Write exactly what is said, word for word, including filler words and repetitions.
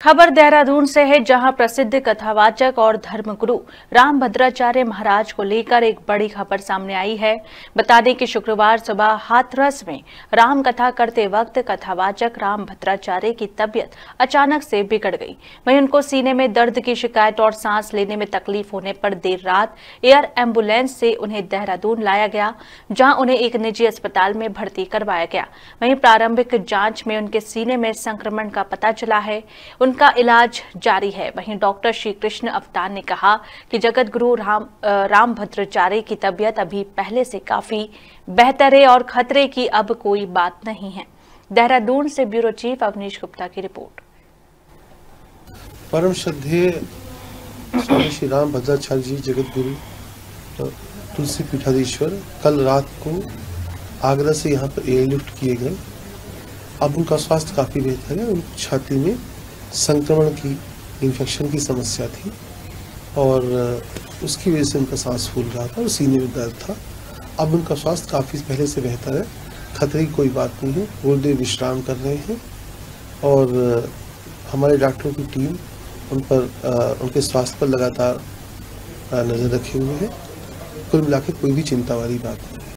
खबर देहरादून से है, जहां प्रसिद्ध कथावाचक और धर्मगुरु रामभद्राचार्य महाराज को लेकर एक बड़ी खबर सामने आई है। बता दें कि शुक्रवार सुबह हाथरस में राम कथा करते वक्त कथावाचक रामभद्राचार्य की तबीयत अचानक से बिगड़ गई। वहीं उनको सीने में दर्द की शिकायत और सांस लेने में तकलीफ होने पर देर रात एयर एम्बुलेंस से उन्हें देहरादून लाया गया, जहां उन्हें एक निजी अस्पताल में भर्ती करवाया गया। वहीं प्रारंभिक जांच में उनके सीने में संक्रमण का पता चला है। उनका इलाज जारी है। वहीं डॉक्टर श्री कृष्ण अवतार ने कहा कि जगत गुरु राम रामभद्राचार्य की तबीयत अभी पहले से काफी बेहतर है और खतरे की अब कोई बात नहीं है। देहरादून से ब्यूरो चीफ अवनीश गुप्ता की रिपोर्ट। परम श्रद्धेय स्वामी श्री रामभद्राचार्य जी जगत गुरु तुलसी पीठाधीश्वर कल रात को आगरा से यहाँ पर एयरलिफ्ट किए गए। अब उनका स्वास्थ्य काफी बेहतर है। उनकी छाती में संक्रमण की इन्फेक्शन की समस्या थी और उसकी वजह से उनका सांस फूल रहा था और सीने में दर्द था। अब उनका स्वास्थ्य काफ़ी पहले से बेहतर है, खतरे की कोई बात नहीं है। गुरुदेव विश्राम कर रहे हैं और हमारे डॉक्टरों की टीम उन पर उनके स्वास्थ्य पर लगातार नज़र रखे हुए है। कुल मिलाकर कोई भी चिंता वाली बात नहीं।